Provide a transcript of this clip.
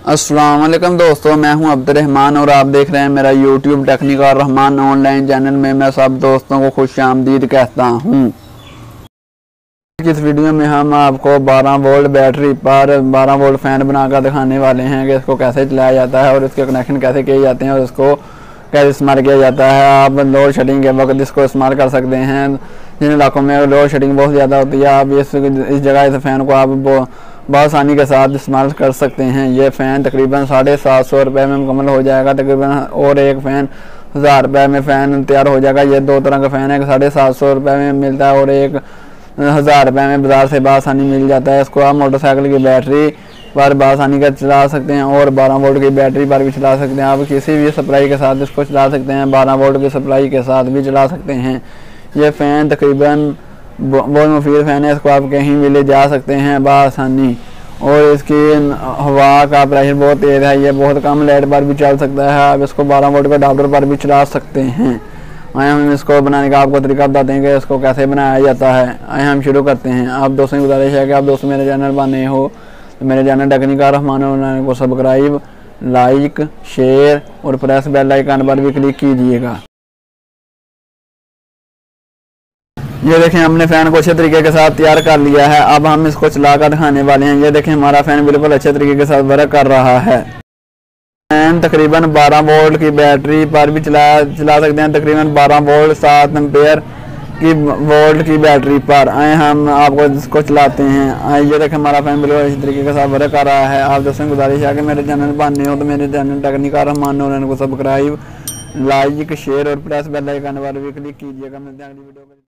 अस्सलाम वालेकुम दोस्तों, मैं हूं अब्दुर्रहमान और आप देख रहे हैं मेरा YouTube Technical Rahman Online channel में। मैं सब दोस्तों को खुशामदीद कहता हूं। इस वीडियो में हम आपको 12 वोल्ट बैटरी पर 12 वोल्ट फ़ैन बनाकर दिखाने वाले हैं कि इसको कैसे चलाया जाता है और इसके कनेक्शन कैसे किए जाते हैं और इसको कैसे इस्तेमाल किया जाता है। आप लोड शेडिंग के वक्त इसको इस्तेमाल कर सकते हैं। जिन इलाकों में लोड शेडिंग बहुत ज़्यादा होती है, आप इस जगह इस फ़ैन को आप बहुत आसानी के साथ इस्तेमाल कर सकते हैं। ये फ़ैन तकरीबन 750 रुपये में मुकम्मल हो जाएगा तकरीबन, और एक फ़ैन 1000 रुपये में फ़ैन तैयार हो जाएगा। ये दो तरह का फ़ैन है, 750 रुपये में मिलता है और एक 1000 रुपये में बाज़ार से आसानी मिल जाता है। इसको आप मोटरसाइकिल की बैटरी पर आसानी का चला सकते हैं और 12 वोल्ट की बैटरी पर भी चला सकते हैं। आप किसी भी सप्लाई के साथ इसको चला सकते हैं, 12 वोल्ट की सप्लाई के साथ भी चला सकते हैं। ये फ़ैन तकरीबन बहुत मुफीद फ़ैन है, इसको आप कहीं भी ले जा सकते हैं बआसानी, और इसकी हवा का प्रेशर बहुत तेज़ है। ये बहुत कम लाइट पर भी चल सकता है। आप इसको 12 वोल्ट के अडाप्टर पर भी चला सकते हैं। आए हम इसको बनाने का आपको तरीका बताते हैं कि इसको कैसे बनाया जाता है। आए हम शुरू करते हैं। आप दोस्तों की गुजारिश है कि आप दोस्तों मेरे चैनल पर नए हो तो मेरे चैनल टेक्निकल रहमान ऑनलाइन को सब्सक्राइब, लाइक, शेयर और प्रेस बेल आइकन पर भी क्लिक कीजिएगा। ये देखें, हमने फ़ैन को अच्छे तरीके के साथ तैयार कर लिया है। अब हम इसको चलाकर दिखाने वाले हैं। ये देखें, हमारा फ़ैन बिल्कुल अच्छे तरीके के साथ वर्क कर रहा है। फ़ैन तकरीबन 12 वोल्ट की बैटरी पर भी चला सकते हैं, तकरीबन 12 वोल्ट 7 एम्पेयर की वोल्ट की बैटरी पर। आए हम आपको इसको चलाते हैं। आए ये देखें, हमारा फ़ैन बिल्कुल अच्छे तरीके के साथ वर्क कर रहा है। आप दोस्तों की गुजारिश है कि मेरे चैनल पर नए हो तो मेरे चैनल टेक्निकल रहमान ऑनलाइन को सब्सक्राइब, लाइक, शेयर और प्रेस बेल आइकन पर भी क्लिक कीजिएगा। मिलते हैं अगली वीडियो में।